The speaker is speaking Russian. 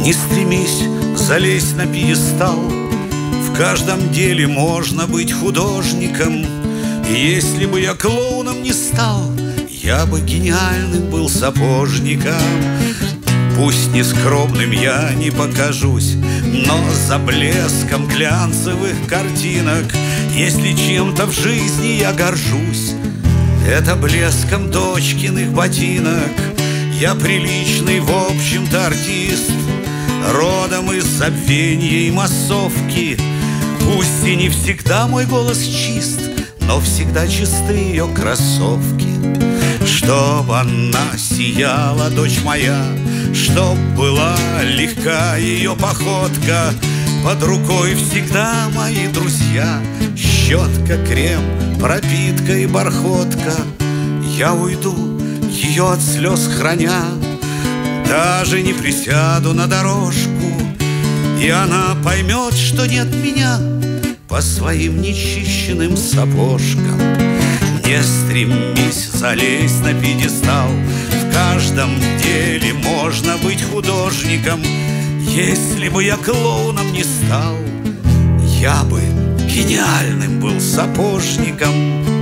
Не стремись залезть на пьедестал, в каждом деле можно быть художником. Если бы я клоуном не стал, я бы гениальным был сапожником. Пусть нескромным я не покажусь, но за блеском глянцевых картинок, если чем-то в жизни я горжусь, это блеском дочкиных ботинок. Я приличный, в общем-то, артист, родом из забвенья и массовки. Пусть и не всегда мой голос чист, но всегда чисты ее кроссовки. Чтоб она сияла, дочь моя, чтоб была легка ее походка, под рукой всегда мои друзья, щетка, крем, пропитка и бархотка. Я уйду, ее от слез храня, даже не присяду на дорожку, и она поймет, что нет меня по своим нечищенным сапожкам. Не стремись залезть на пьедестал, в каждом деле можно быть художником. Если бы я клоуном не стал, я бы гениальным был сапожником.